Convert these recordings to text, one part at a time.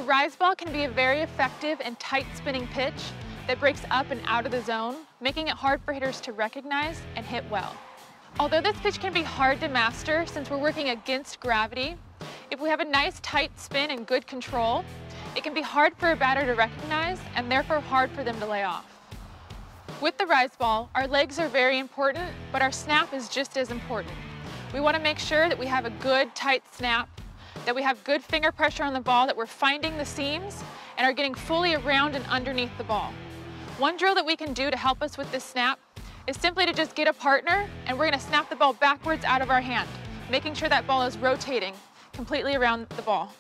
A Riseball can be a very effective and tight spinning pitch that breaks up and out of the zone, making it hard for hitters to recognize and hit well. Although this pitch can be hard to master since we're working against gravity, if we have a nice tight spin and good control, it can be hard for a batter to recognize and therefore hard for them to lay off. With the Riseball, our legs are very important, but our snap is just as important. We want to make sure that we have a good tight snap, that we have good finger pressure on the ball, that we're finding the seams and are getting fully around and underneath the ball. One drill that we can do to help us with this snap is simply to just get a partner and we're going to snap the ball backwards out of our hand, making sure that ball is rotating completely around the ball.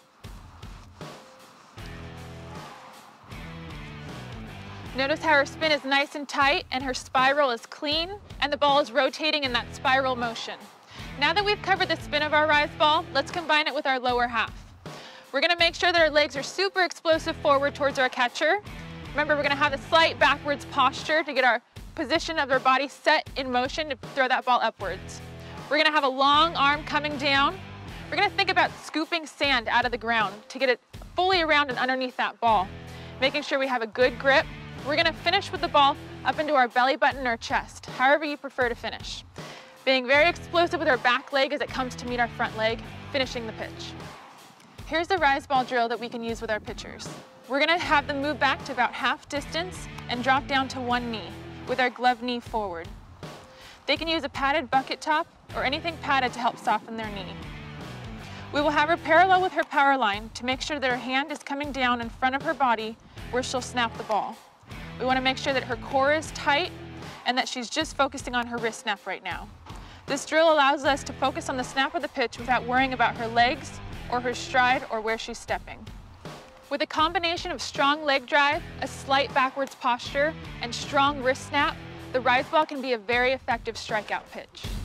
Notice how her spin is nice and tight and her spiral is clean and the ball is rotating in that spiral motion. Now that we've covered the spin of our Riseball, let's combine it with our lower half. We're going to make sure that our legs are super explosive forward towards our catcher. Remember, we're going to have a slight backwards posture to get our position of our body set in motion to throw that ball upwards. We're going to have a long arm coming down. We're going to think about scooping sand out of the ground to get it fully around and underneath that ball, making sure we have a good grip. We're going to finish with the ball up into our belly button or chest, however you prefer to finish. Being very explosive with our back leg as it comes to meet our front leg, finishing the pitch. Here's the Riseball drill that we can use with our pitchers. We're going to have them move back to about half distance and drop down to one knee with our glove knee forward. They can use a padded bucket top or anything padded to help soften their knee. We will have her parallel with her power line to make sure that her hand is coming down in front of her body where she'll snap the ball. We want to make sure that her core is tight and that she's just focusing on her wrist snap right now. This drill allows us to focus on the snap of the pitch without worrying about her legs or her stride or where she's stepping. With a combination of strong leg drive, a slight backwards posture, and strong wrist snap, the Riseball can be a very effective strikeout pitch.